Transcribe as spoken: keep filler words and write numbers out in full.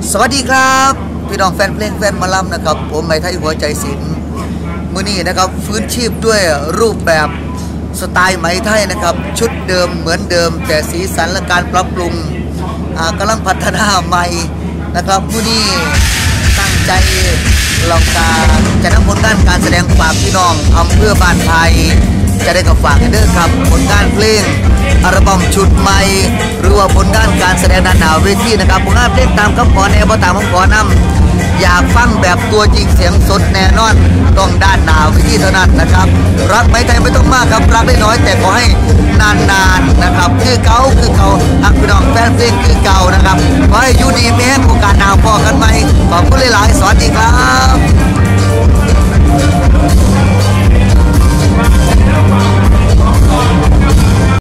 สวัสดีครับพี่น้องแฟนเพลงแฟนหมอลำนะครับผมไหมไทยหัวใจศิลป์มื้อนี้นะครับฟื้นชีพด้วยรูปแบบสไตล์ไหมไทยนะครับชุดเดิมเหมือนเดิมแต่สีสันและการปรับปรุงกำลังพัฒนาใหม่นะครับมื้อนี้ตั้งใจลองการจะนำผลงานการแสดงฝากพี่น้องอำเภอบ้านไทยจะได้กับฝากกันเด้อครับผลงานเพลงอัลบั้มชุดใหม่หรือว่าผลงานการแสดงด้านหน้าเวทีนะครับผลงานเพลงตามคำขอแนวบ่ตามคำขอนำอยากฟังแบบตัวจริงเสียงสดแน่นอนต้องด้านหน้าเวทีเท่านั้นนะครับรักไหมไทยไม่ต้องมากครับรักได้น้อยแต่ขอให้นานๆนะครับคือเก่าคือเก่าอักพี่น้องแฟนเพลงคือเก่านะครับขอให้อยู่ดีมีแห้งโอกาสหน้าพอกันไหมขอบคุณหลายๆสวัสดีครับ